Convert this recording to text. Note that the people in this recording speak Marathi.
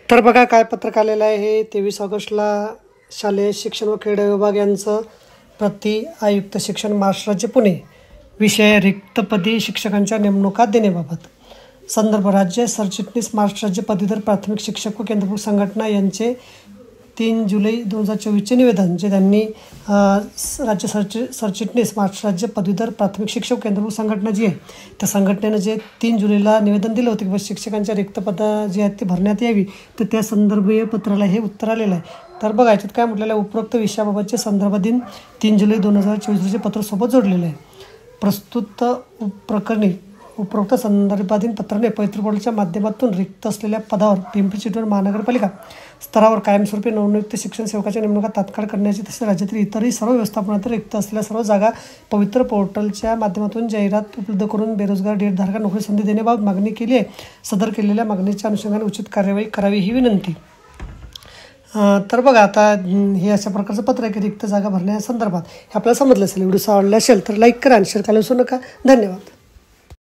तर बघा काय पत्रक आलेलं आहे हे 23 ऑगस्टला शालेय शिक्षण व क्रीडा विभाग यांचं प्रति आयुक्त शिक्षण महाराष्ट्र राज्य पुणे विषय रिक्तपदी शिक्षकांच्या नेमणुका देण्याबाबत संदर्भ राज्य सरचिटणीस महाराष्ट्र राज्य पदवीधर प्राथमिक शिक्षक व केंद्रप्रमुख संघटना यांचे 3 जुलै 2024 निवेदन जे त्यांनी राज्य सरचिटणीस महाराष्ट्र राज्य पदवीधर प्राथमिक शिक्षक केंद्रप्रमुख संघटना जी आहे त्या संघटनेनं जे 3 जुलैला निवेदन दिलं होतं की शिक्षकांच्या रिक्त पदं जी आहेत ती भरण्यात यावी तर त्या संदर्भीय पत्राला हे उत्तर आलेलं आहे। तर बघा याच्यात काय म्हटलेलं आहे, उपरोक्त विषयाबाबतचे संदर्भाधीन 3 जुलै 2024 रोजी पत्र सोबत जोडलेलं आहे। प्रस्तुत प्रकरणी उपरोक्त संदर्भाधीन पत्राने पवित्र पोर्टलच्या माध्यमातून रिक्त असलेल्या पदावर पिंपरी चिंचवड महानगरपालिका स्तरावर कायमस्वरूपी नवनियुक्त शिक्षण सेवकाच्या नेमणुका तात्काळ करण्याची तसेच राज्यातील इतरही सर्व व्यवस्थापनात रिक्त असलेल्या सर्व जागा पवित्र पोर्टलच्या माध्यमातून जाहिरात उपलब्ध करून बेरोजगार डेटधारकांना नोकरी संधी देण्याबाबत मागणी केली आहे। सदर केलेल्या मागणीच्या अनुषंगाने उचित कार्यवाही करावी ही विनंती। तर बघा आता हे अशा प्रकारचं पत्र आहे की रिक्त जागा भरण्यासंदर्भात हे आपल्याला समजलं असेल। व्हिडिओ आवडला असेल तर लाईक करा आणि शेअर करायला विसरू नका। धन्यवाद।